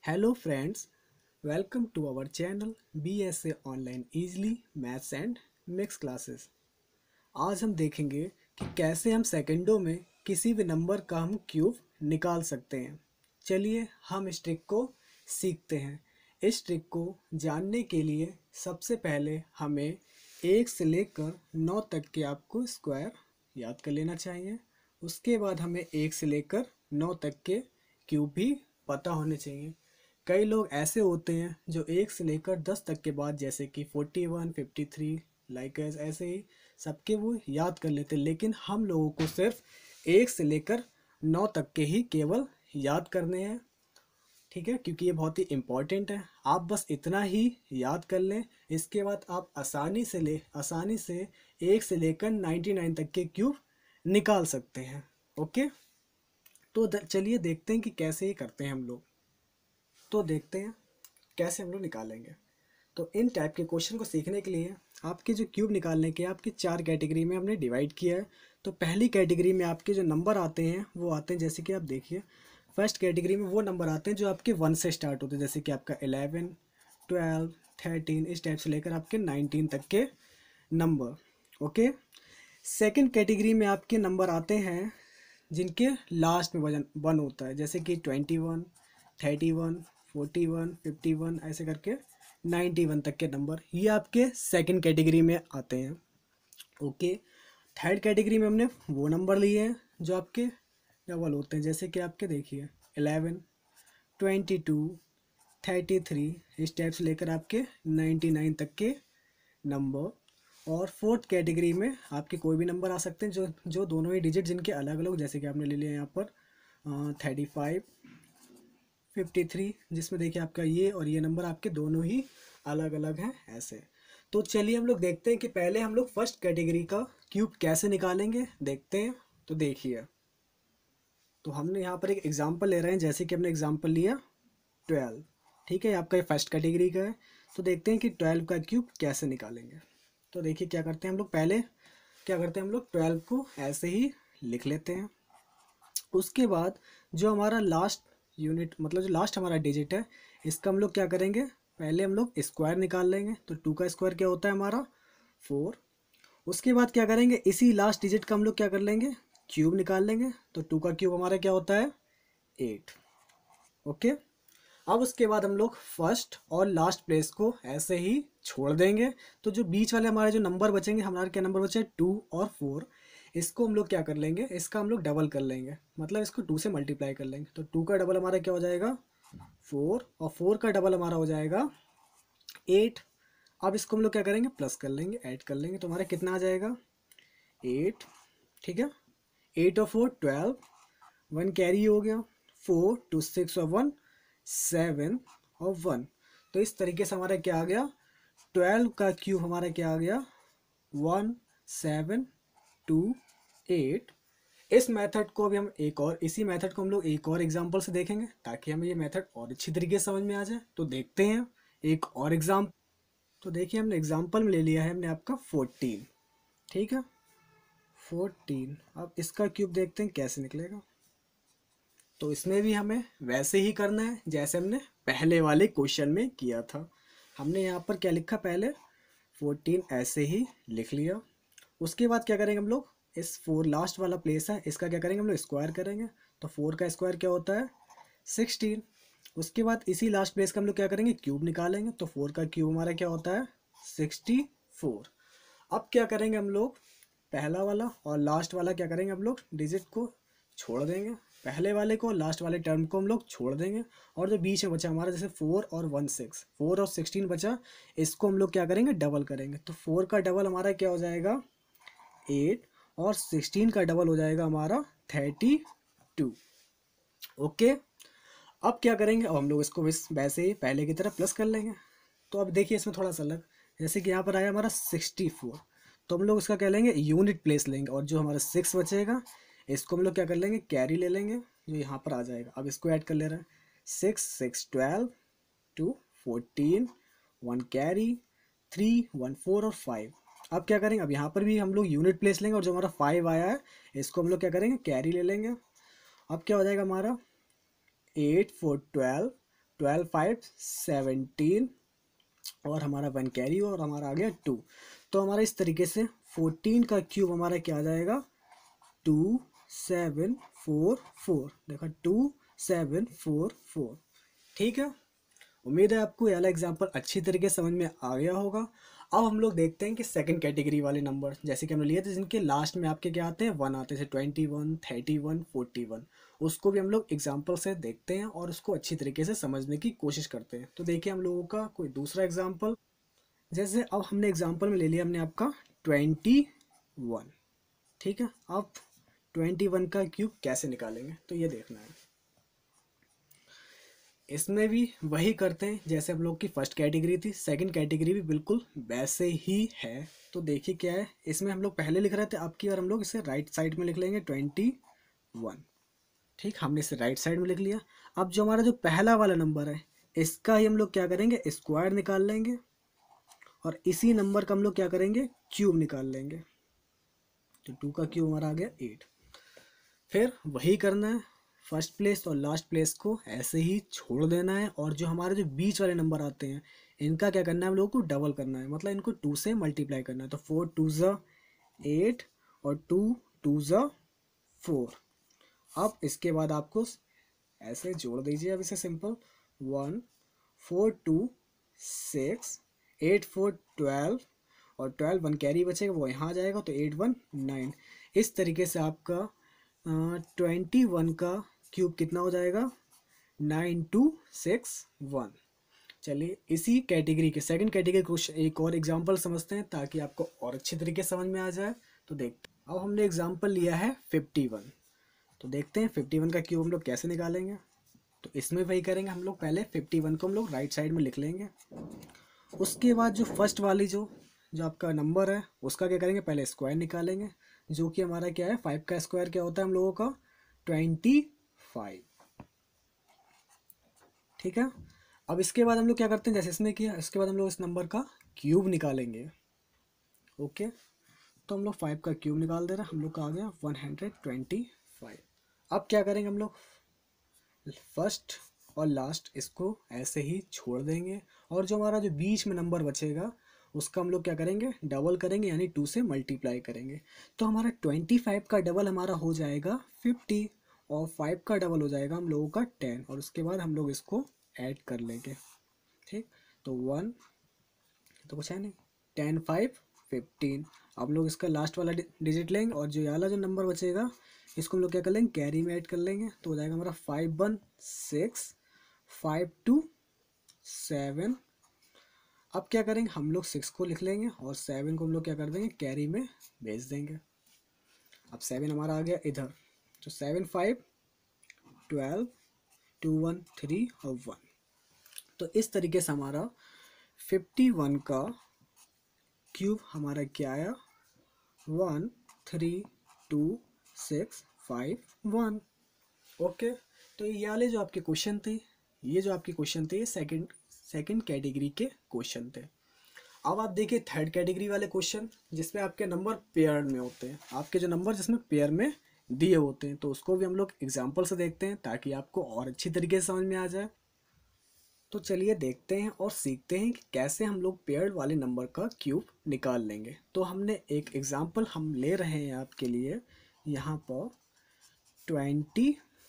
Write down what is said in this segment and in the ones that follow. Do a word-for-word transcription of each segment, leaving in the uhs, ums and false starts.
Hello friends, welcome to our channel B S A online easily maths and mix classes. आज हम देखेंगे कि कैसे हम सेकंडों में किसी भी नंबर का हम क्यूब निकाल सकते हैं। चलिए हम इस ट्रिक को सीखते हैं। इस ट्रिक को जानने के लिए सबसे पहले हमें एक से लेकर नौ तक के आपको स्क्वायर याद कर लेना चाहिए। उसके बाद हमें एक से लेकर नौ तक के क्यूब भी पता होने चाहिए। कई लोग ऐसे होते हैं जो एक से लेकर दस तक के बाद जैसे कि forty one fifty three like ऐसे ही सबके वो याद कर लेते हैं, लेकिन हम लोगों को सिर्फ एक से लेकर नौ तक के ही केवल याद करने हैं। ठीक है, क्योंकि ये बहुत ही इम्पोर्टेंट है। आप बस इतना ही याद कर लें, इसके बाद आप आसानी से ले आसानी से एक से लेकर नाइन्टी नाइन तक के क्यूब निकाल सकते हैं। ओके, तो चलिए देखते हैं कि कैसे ये करते हैं हम लोग। तो देखते हैं कैसे हम लोग निकालेंगे। तो इन टाइप के क्वेश्चन को सीखने के लिए आपके जो क्यूब निकालने के आपकी चार कैटेगरी में हमने डिवाइड किया है। तो पहली कैटेगरी में आपके जो नंबर आते हैं वो आते हैं, जैसे कि आप देखिए फर्स्ट कैटेगरी में वो नंबर आते हैं जो आपके वन से स्टार्ट होते हैं, जैसे कि आपका इलेवन ट्वेल्व थर्टीन इस टाइप से लेकर आपके नाइनटीन तक के नंबर। ओके, सेकेंड कैटेगरी में आपके नंबर आते हैं जिनके लास्ट में वजन वन होता है, जैसे कि twenty one thirty one forty one fifty one ऐसे करके नाइन्टी वन तक के नंबर, ये आपके सेकंड कैटेगरी में आते हैं। ओके, थर्ड कैटेगरी में हमने वो नंबर लिए हैं जो आपके डबल होते हैं, जैसे कि आपके देखिए eleven twenty two thirty three इस टाइप से लेकर आपके नाइन्टी नाइन तक के नंबर। और फोर्थ कैटेगरी में आपके कोई भी नंबर आ सकते हैं जो जो दोनों ही डिजिट जिनके अलग अलग, जैसे कि आपने ले लिया यहाँ पर थर्टी फाइव फिफ्टी थ्री, जिसमें देखिए आपका ये और ये नंबर आपके दोनों ही अलग अलग हैं ऐसे। तो चलिए हम लोग देखते हैं कि पहले हम लोग फर्स्ट कैटेगरी का क्यूब कैसे निकालेंगे, देखते हैं। तो देखिए, तो हमने यहाँ पर एक एग्जांपल ले रहे हैं, जैसे कि हमने एग्जांपल लिया ट्वेल्व। ठीक है, आपका ये फर्स्ट कैटेगरी का है। तो देखते हैं कि ट्वेल्व का क्यूब कैसे निकालेंगे। तो देखिए क्या करते हैं हम लोग, पहले क्या करते हैं हम लोग ट्वेल्व को ऐसे ही लिख लेते हैं। उसके बाद जो हमारा लास्ट यूनिट मतलब जो लास्ट हमारा डिजिट है, इसका हम लोग क्या करेंगे, पहले हम लोग स्क्वायर निकाल लेंगे। तो टू का स्क्वायर क्या होता है हमारा फोर। उसके बाद क्या करेंगे, इसी लास्ट डिजिट का हम लोग क्या कर लेंगे, क्यूब निकाल लेंगे। तो टू का क्यूब हमारा क्या होता है एट। ओके, अब उसके बाद हम लोग फर्स्ट और लास्ट प्लेस को ऐसे ही छोड़ देंगे। तो जो बीच वाले हमारे जो नंबर बचेंगे, हमारे क्या नंबर बचे टू और फोर, इसको हम लोग क्या कर लेंगे, इसका हम लोग डबल कर लेंगे, मतलब इसको टू से मल्टीप्लाई कर लेंगे। तो टू का डबल हमारा क्या हो जाएगा फोर, और फोर का डबल हमारा हो जाएगा एट। अब इसको हम लोग क्या करेंगे, प्लस कर लेंगे, ऐड कर लेंगे। तो हमारा कितना आ जाएगा एट। ठीक है, एट और फोर ट्वेल्व, वन कैरी हो गया, फोर टू सिक्स और वन सेवन और वन। तो इस तरीके से हमारा क्या आ गया, ट्वेल्व का क्यूब हमारा क्या आ गया वन सेवन टू एट। इस मेथड को भी हम एक और इसी मेथड को हम लोग एक और एग्जांपल से देखेंगे, ताकि हमें ये मेथड और अच्छी तरीके से समझ में आ जाए। तो देखते हैं एक और एग्जाम्पल। तो देखिए हमने एग्जांपल में ले लिया है हमने आपका फोर्टीन। ठीक है, फोर्टीन। अब इसका क्यूब देखते हैं कैसे निकलेगा। तो इसमें भी हमें वैसे ही करना है जैसे हमने पहले वाले क्वेश्चन में किया था। हमने यहाँ पर क्या लिखा, पहले फोर्टीन ऐसे ही लिख लिया। उसके बाद क्या करेंगे हम लोग, इस फोर लास्ट वाला प्लेस है, इसका क्या करेंगे हम लोग स्क्वायर करेंगे। तो फोर का स्क्वायर क्या होता है सिक्सटीन। उसके बाद इसी लास्ट प्लेस का हम लोग क्या करेंगे, क्यूब निकालेंगे। तो फोर का क्यूब हमारा क्या होता है सिक्सटी फोर। अब क्या करेंगे हम लोग, पहला वाला और लास्ट वाला क्या करेंगे हम लोग, डिजिट को छोड़ देंगे, पहले वाले को लास्ट वाले टर्म को हम लोग छोड़ देंगे। और जो बीच में बचा हमारा, जैसे फोर और वन सिक्स, फोर और सिक्सटीन बचा, इसको हम लोग क्या करेंगे डबल करेंगे। तो फोर का डबल हमारा क्या हो जाएगा एट, और सिक्सटीन का डबल हो जाएगा हमारा थर्टी टू। ओके, अब क्या करेंगे, अब हम लोग इसको वैसे ही पहले की तरह प्लस कर लेंगे। तो अब देखिए इसमें थोड़ा सा अलग, जैसे कि यहाँ पर आया हमारा सिक्सटी फोर, तो हम लोग उसका क्या लेंगे यूनिट प्लेस लेंगे, और जो हमारा सिक्स बचेगा इसको हम लोग क्या कर लेंगे कैरी ले लेंगे, जो यहाँ पर आ जाएगा। अब इसको ऐड कर ले रहे हैं, six six twelve two fourteen, one carry, three one four और फाइव। अब क्या करेंगे, अब यहाँ पर भी हम लोग यूनिट प्लेस लेंगे, और जो हमारा फाइव आया है इसको हम लोग क्या करेंगे कैरी ले लेंगे। अब क्या हो जाएगा हमारा eight four twelve, twelve five seventeen और हमारा वन कैरी और हमारा आ गया टू। तो हमारा इस तरीके से फोर्टीन का क्यूब हमारा क्या आ जाएगा, टू सेवन फोर फोर। देखा, टू सेवन फोर फोर। ठीक है, उम्मीद है आपको ये वाला एग्जाम्पल अच्छी तरीके से समझ में आ गया होगा। अब हम लोग देखते हैं कि सेकंड कैटेगरी वाले नंबर, जैसे कि हमने लिए थे जिनके लास्ट में आपके क्या आते हैं, वन आते थे, twenty one, thirty one, forty one. उसको भी हम लोग एग्जाम्पल से देखते हैं और उसको अच्छी तरीके से समझने की कोशिश करते हैं। तो देखिए हम लोगों का कोई दूसरा एग्जाम्पल, जैसे अब हमने एग्जाम्पल में ले लिया हमने आपका ट्वेंटी वन। ठीक है, अब ट्वेंटी वन का क्यूब कैसे निकालेंगे तो ये देखना है। इसमें भी वही करते हैं जैसे हम लोग की फर्स्ट कैटेगरी थी, सेकंड कैटेगरी भी बिल्कुल वैसे ही है। तो देखिए क्या है, इसमें हम लोग पहले लिख रहे थे, अब की बार हम लोग इसे राइट साइड में लिख लेंगे ट्वेंटी वन। ठीक, हमने इसे राइट साइड में लिख लिया। अब जो हमारा जो पहला वाला नंबर है, इसका ही हम लोग क्या करेंगे, स्क्वायर निकाल लेंगे और इसी नंबर का हम लोग क्या करेंगे, क्यूब निकाल लेंगे। तो टू का क्यूब हमारा आ गया एट। फिर वही करना है, फर्स्ट प्लेस और लास्ट प्लेस को ऐसे ही छोड़ देना है और जो हमारे जो बीच वाले नंबर आते हैं इनका क्या करना है, हम लोगों को डबल करना है, मतलब इनको टू से मल्टीप्लाई करना है। तो फोर टू ज़ा एट और टू टू ज़ा फोर। अब इसके बाद आपको ऐसे जोड़ दीजिए, अब इसे simple, one four two six, eight four twelve और ट्वेल्व वन कैरी बचेगा वो यहाँ आ जाएगा, तो एट वन नाइन। इस तरीके से आपका ट्वेंटी वन का क्यूब कितना हो जाएगा, नाइन टू सिक्स वन। चलिए इसी कैटेगरी के सेकंड कैटेगरी को एक और एग्जांपल समझते हैं ताकि आपको और अच्छे तरीके से समझ में आ जाए। तो देखते हैं, अब हमने एग्जांपल लिया है फिफ्टी वन। तो देखते हैं फिफ्टी वन का क्यूब हम लोग कैसे निकालेंगे। तो इसमें वही करेंगे, हम लोग पहले फिफ्टी वन को हम लोग राइट साइड में लिख लेंगे। उसके बाद जो फर्स्ट वाली जो जो आपका नंबर है उसका क्या करेंगे, पहले स्क्वायर निकालेंगे, जो कि हमारा क्या है, फाइव का स्क्वायर क्या होता है हम लोगों का, ट्वेंटी फाइव। ठीक है, अब इसके बाद हम लोग क्या करते हैं, जैसे इसमें किया, इसके बाद हम लोग इस नंबर का क्यूब निकालेंगे। ओके, तो हम लोग फाइव का क्यूब निकाल दे रहे हैं, हम लोग का आ गया वन हंड्रेड ट्वेंटी फाइव। अब क्या करेंगे, हम लोग फर्स्ट और लास्ट इसको ऐसे ही छोड़ देंगे और जो हमारा जो बीच में नंबर बचेगा उसका हम लोग क्या करेंगे, डबल करेंगे, यानी टू से मल्टीप्लाई करेंगे। तो हमारा ट्वेंटी फाइव का डबल हमारा हो जाएगा फिफ्टी और फाइव का डबल हो जाएगा हम लोगों का टेन और उसके बाद हम लोग इसको ऐड कर लेंगे। ठीक, तो वन तो कुछ है नहीं, टेन फाइव फिफ्टीन। अब लोग इसका लास्ट वाला डिजिट लेंगे और जो ये वाला जो नंबर बचेगा इसको हम लोग क्या कर लेंगे, कैरी में ऐड कर लेंगे। तो हो जाएगा हमारा five one six, five two seven. अब क्या करेंगे, हम लोग सिक्स को लिख लेंगे और सेवन को हम लोग क्या कर देंगे, कैरी में भेज देंगे। अब सेवन हमारा आ गया इधर, तो seven five twelve, two one three और वन। तो इस तरीके से हमारा फिफ्टी वन का क्यूब हमारा क्या आया, one three two six five one. Okay, तो ये वाले जो आपके क्वेश्चन थे, ये जो आपके क्वेश्चन थे ये सेकंड सेकंड कैटेगरी के क्वेश्चन थे। अब आप देखिए थर्ड कैटेगरी वाले क्वेश्चन जिसमें आपके नंबर पेयर में होते हैं, आपके जो नंबर जिसमें पेयर में दिए होते हैं, तो उसको भी हम लोग एग्जाम्पल से देखते हैं ताकि आपको और अच्छी तरीके से समझ में आ जाए। तो चलिए देखते हैं और सीखते हैं कि कैसे हम लोग पेयर्ड वाले नंबर का क्यूब निकाल लेंगे। तो हमने एक एग्जाम्पल हम ले रहे हैं आपके लिए यहाँ पर ट्वेंटी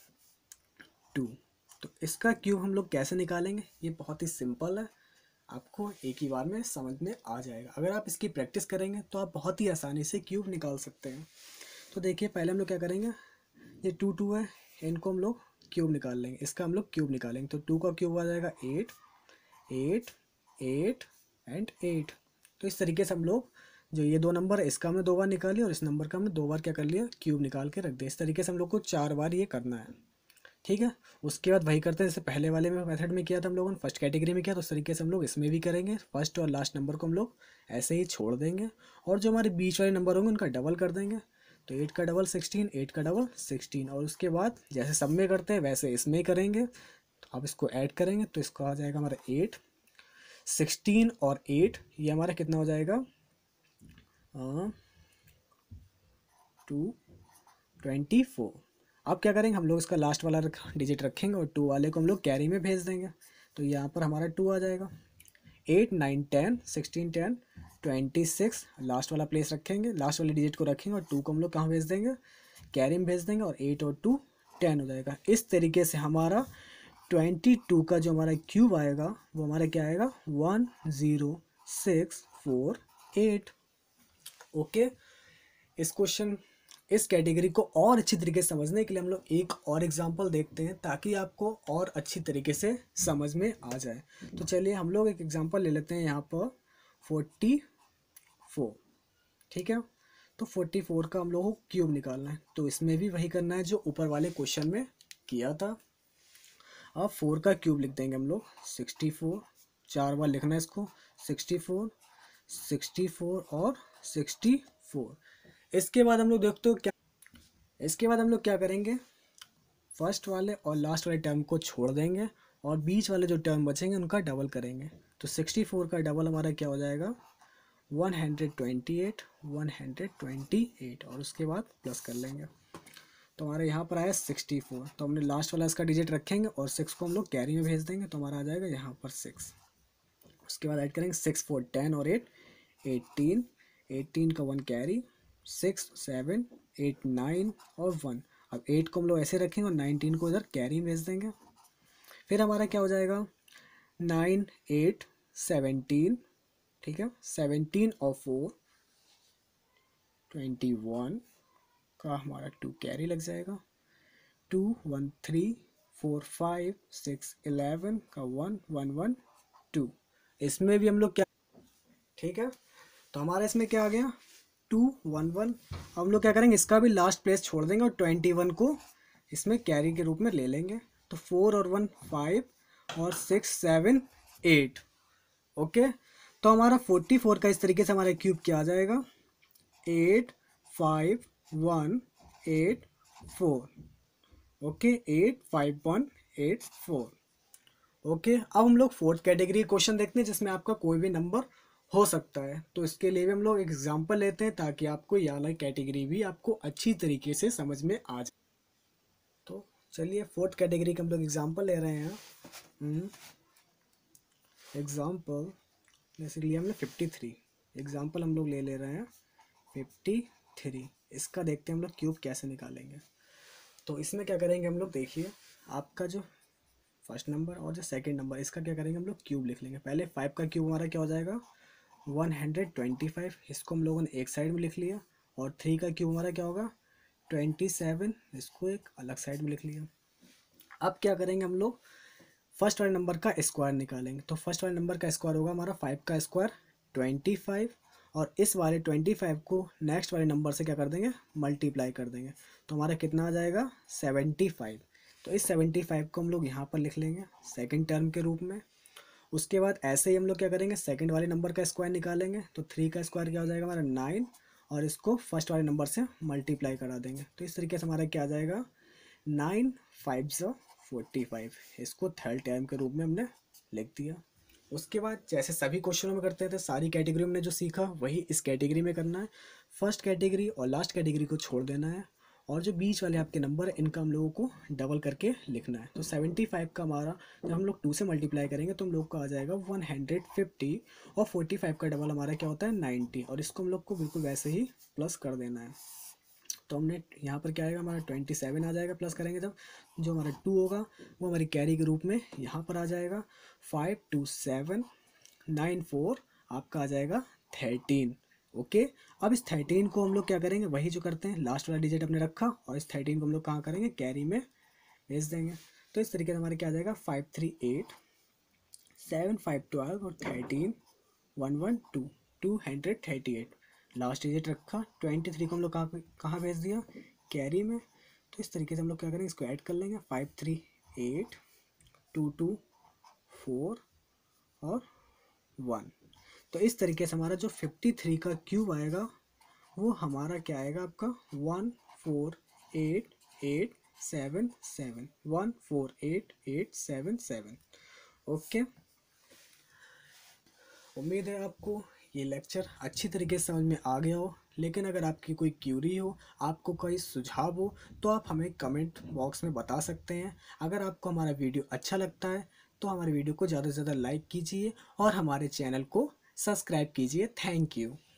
टू। तो इसका क्यूब हम लोग कैसे निकालेंगे, ये बहुत ही सिंपल है, आपको एक ही बार में समझ में आ जाएगा। अगर आप इसकी प्रैक्टिस करेंगे तो आप बहुत ही आसानी से क्यूब निकाल सकते हैं। तो देखिए पहले हम लोग क्या करेंगे, ये टू टू है, इनको हम लोग क्यूब निकाल लेंगे, इसका हम लोग क्यूब निकालेंगे। तो टू का क्यूब आ जाएगा eight, eight eight and eight. तो इस तरीके से हम लोग जो ये दो नंबर है इसका हमने दो बार निकाल लिया और इस नंबर का हमने दो बार क्या कर लिया, क्यूब निकाल के रख दिया। इस तरीके से हम लोग को चार बार ये करना है। ठीक है, उसके बाद वही करते हैं जैसे पहले वाले में मेथड में किया था हम लोगों ने, फर्स्ट कैटेगरी में किया, तो उस तरीके से हम लोग इसमें भी करेंगे। फर्स्ट और लास्ट नंबर को हम लोग ऐसे ही छोड़ देंगे और जो हमारे बीच वाले नंबर होंगे उनका डबल कर देंगे। तो एट का डबल सिक्सटीन, एट का डबल सिक्सटीन। और उसके बाद जैसे सब में करते हैं वैसे इसमें करेंगे। तो आप इसको ऐड करेंगे तो इसको आ जाएगा हमारा एट, सिक्सटीन और एट, ये हमारा कितना हो जाएगा, टू ट्वेंटी फोर। अब क्या करेंगे, हम लोग इसका लास्ट वाला रख, डिजिट रखेंगे और टू वाले को हम लोग कैरी में भेज देंगे। तो यहाँ पर हमारा टू आ जाएगा। Eight nine ten sixteen ten twenty six, last वाला प्लेस रखेंगे, लास्ट वाले डिजिट को रखेंगे और टू को हम लोग कहाँ भेज देंगे, कैरी में भेज देंगे और एट और टू टेन हो जाएगा। इस तरीके से हमारा ट्वेंटी टू का जो हमारा क्यूब आएगा वो हमारा क्या आएगा, one zero six four eight. Okay, इस क्वेश्चन इस कैटेगरी को और अच्छी तरीके से समझने के लिए हम लोग एक और एग्जांपल देखते हैं ताकि आपको और अच्छी तरीके से समझ में आ जाए। तो चलिए हम लोग एक एग्जांपल ले लेते हैं यहाँ पर फोर्टी फोर। ठीक है, तो फोर्टी फोर का हम लोगों को क्यूब निकालना है, तो इसमें भी वही करना है जो ऊपर वाले क्वेश्चन में किया था। अब फोर का क्यूब लिख देंगे हम लोग सिक्सटी फोर, चार बार लिखना है इसको, सिक्सटी फोर सिक्सटी फोर और सिक्सटी फोर। इसके बाद हम लोग देखते हो क्या, इसके बाद हम लोग क्या करेंगे, फर्स्ट वाले और लास्ट वाले टर्म को छोड़ देंगे और बीच वाले जो टर्म बचेंगे उनका डबल करेंगे। तो सिक्सटी फोर का डबल हमारा क्या हो जाएगा, one hundred twenty eight one hundred twenty eight और उसके बाद प्लस कर लेंगे। तो हमारे यहाँ पर आया सिक्सटी फोर, तो हमने लास्ट वाला इसका डिजिट रखेंगे और सिक्स को हम लोग कैरी में भेज देंगे, तो हमारा आ जाएगा यहाँ पर सिक्स। उसके बाद ऐड करेंगे सिक्स फोर टेन और एट एटीन, एटीन का one carry, six seven eight nine और वन। अब एट को हम लोग ऐसे रखेंगे और नाइनटीन को इधर कैरी में भेज देंगे। फिर हमारा क्या हो जाएगा, नाइन एट सेवनटीन, ठीक है, सेवनटीन और फोर ट्वेंटी वन का हमारा टू कैरी लग जाएगा, two one three four five six eleven का वन वन वन टू। इसमें भी हम लोग क्या, ठीक है, तो हमारा इसमें क्या आ गया, टू वन वन। हम लोग क्या करेंगे, इसका भी लास्ट प्लेस छोड़ देंगे और ट्वेंटी वन को इसमें कैरी के रूप में ले लेंगे। तो फोर और वन फाइव और सिक्स सेवन एट। ओके, तो हमारा फोर्टी फोर का इस तरीके से हमारा क्यूब क्या आ जाएगा, eight five one eight four. Okay, eight five one eight four. Okay, अब हम लोग फोर्थ कैटेगरी क्वेश्चन देखते हैं जिसमें आपका कोई भी नंबर हो सकता है। तो इसके लिए भी हम लोग एग्जाम्पल लेते हैं ताकि आपको ये वाला कैटेगरी भी आपको अच्छी तरीके से समझ में आ जाए। तो चलिए फोर्थ कैटेगरी का हम लोग एग्जाम्पल ले रहे हैं। एग्जाम्पल जैसे लिए हमने फिफ्टी थ्री, एग्जाम्पल हम लोग ले ले रहे हैं फिफ्टी थ्री। इसका देखते हैं हम लोग क्यूब कैसे निकालेंगे। तो इसमें क्या करेंगे हम लोग, देखिए आपका जो फर्स्ट नंबर और जो सेकंड नंबर, इसका क्या करेंगे हम लोग, क्यूब लिख लेंगे। पहले फाइव का क्यूब हमारा क्या हो जाएगा, वन हंड्रेड ट्वेंटी फाइव, इसको हम लोगों ने एक साइड में लिख लिया। और थ्री का क्यूब हमारा क्या होगा, ट्वेंटी सेवन, इसको एक अलग साइड में लिख लिया। अब क्या करेंगे हम लोग, फर्स्ट वाले नंबर का स्क्वायर निकालेंगे। तो फर्स्ट वाले नंबर का स्क्वायर होगा हमारा फाइव का स्क्वायर ट्वेंटी फाइव, और इस वाले ट्वेंटी फाइव को नेक्स्ट वाले नंबर से क्या कर देंगे, मल्टीप्लाई कर देंगे। तो हमारा कितना आ जाएगा, सेवेंटी फाइव। तो इस सेवेंटी फाइव को हम लोग यहाँ पर लिख लेंगे सेकंड टर्म के रूप में। उसके बाद ऐसे ही हम लोग क्या करेंगे, सेकंड वाले नंबर का स्क्वायर निकालेंगे। तो थ्री का स्क्वायर क्या हो जाएगा हमारा, नाइन, और इसको फर्स्ट वाले नंबर से मल्टीप्लाई करा देंगे। तो इस तरीके से हमारा क्या आ जाएगा, नाइन फाइव ज़ो फोर्टी फाइव। इसको थर्ड टर्म के रूप में हमने लिख दिया। उसके बाद जैसे सभी क्वेश्चनों में करते थे, सारी कैटेगरी में जो सीखा वही इस कैटेगरी में करना है। फर्स्ट कैटेगरी और लास्ट कैटेगरी को छोड़ देना है, और जो बीच वाले आपके नंबर है इनका हम लोगों को डबल करके लिखना है। तो सेवेंटी फाइव का हमारा जब हम लोग टू से मल्टीप्लाई करेंगे तो हम लोग को आ जाएगा वन हंड्रेड फिफ्टी, और फोर्टी फाइव का डबल हमारा क्या होता है, नाइन्टी, और इसको हम लोग को बिल्कुल वैसे ही प्लस कर देना है। तो हमने यहाँ पर क्या आएगा, हमारा ट्वेंटी सेवन आ जाएगा प्लस करेंगे जब, जो हमारा टू होगा वो हमारी कैरी के रूप में यहाँ पर आ जाएगा। Five two seven nine four आपका आ जाएगा थर्टीन। ओके, अब इस थर्टीन को हम लोग क्या करेंगे, वही जो करते हैं, लास्ट वाला डिजिट हमने रखा और इस थर्टीन को हम लोग कहाँ करेंगे, कैरी में भेज देंगे। तो इस तरीके से हमारे क्या आ जाएगा, five three eight seven five twelve और thirteen one one two, two hundred thirty eight. Last digit रखा, ट्वेंटी थ्री को हम लोग कहाँ कहाँ भेज दिया, कैरी में। तो इस तरीके से हम लोग क्या करेंगे, इसको ऐड कर लेंगे, five three eight two two four और वन। तो इस तरीके से हमारा जो फिफ्टी थ्री का क्यूब आएगा वो हमारा क्या आएगा, आपका one four eight eight seven seven, one four eight eight seven seven. Okay, उम्मीद है आपको ये लेक्चर अच्छी तरीके से समझ में आ गया हो। लेकिन अगर आपकी कोई क्यूरी हो, आपको कोई सुझाव हो, तो आप हमें कमेंट बॉक्स में बता सकते हैं। अगर आपको हमारा वीडियो अच्छा लगता है तो हमारे वीडियो को ज़्यादा से ज़्यादा लाइक कीजिए और हमारे चैनल को सब्सक्राइब कीजिए। Thank you.